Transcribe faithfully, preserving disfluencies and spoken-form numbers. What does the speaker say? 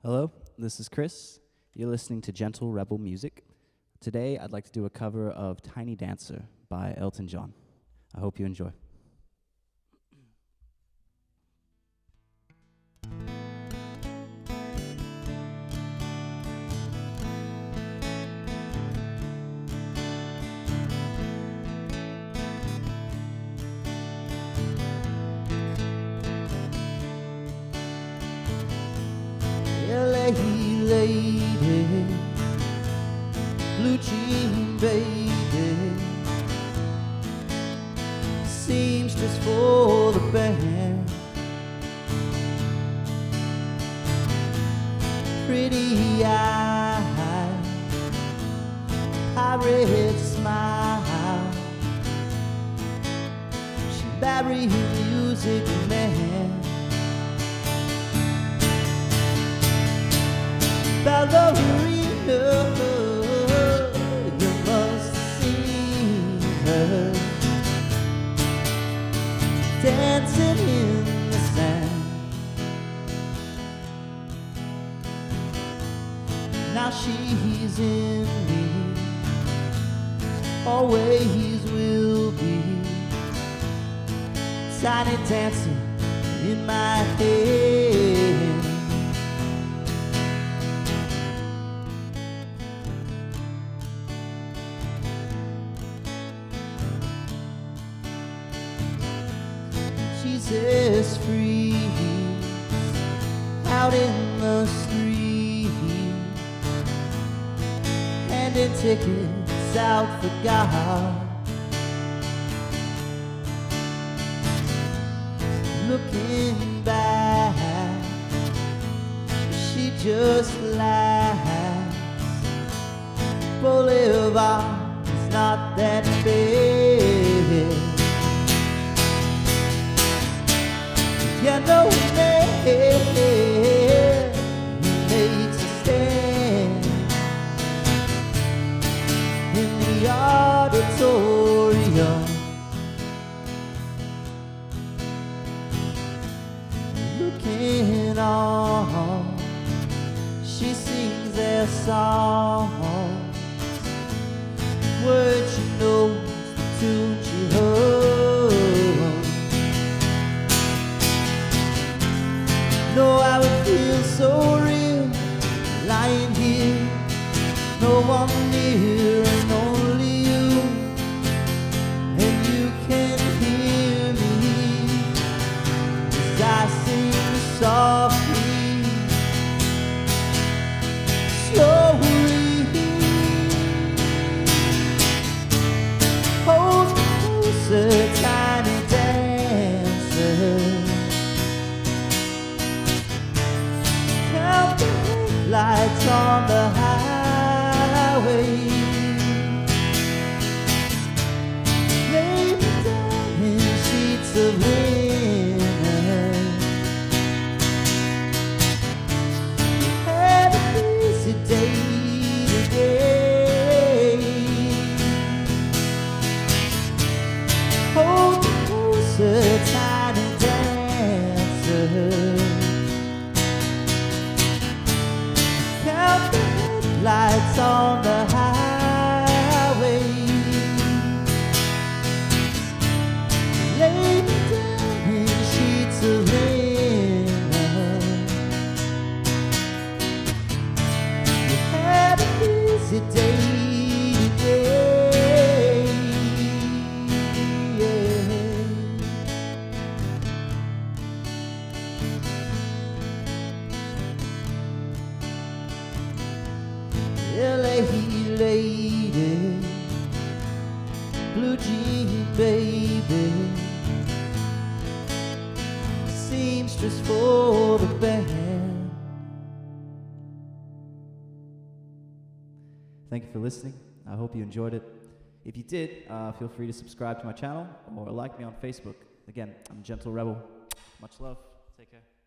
Hello, this is Chris. You're listening to Gentle Rebel Music. Today, I'd like to do a cover of Tiny Dancer by Elton John. I hope you enjoy. L A lady, blue jean baby, seamstress for the band, pretty eyes, pirate smile, she married music man. Ballerina, you must have seen her dancing in the sand. Now she's in me, always will be. Tiny dancer in my head. She's as free out in the street, handing tickets out for God. Looking back, she just laughs. Boulevard is not that bad. You know man, he makes a stand in the auditorium, looking on. She sings their songs, words she knows, the tune she hums. Know I would feel so real, lying here, no one near and only you, and you can hear me as I sing softly, slowly. Hold me closer, tiny dancer. Lights on the highway, lay me down in sheets of linen. We had a busy day today. Hold me closer, tiny dancer. Lights on the highway, lay me down in sheets of linen. We had a busy day today, yeah. L A lady, blue jean baby, seamstress for the band. Thank you for listening. I hope you enjoyed it. If you did, uh, feel free to subscribe to my channel or like me on Facebook. Again, I'm Gentle Rebel. Much love. Take care.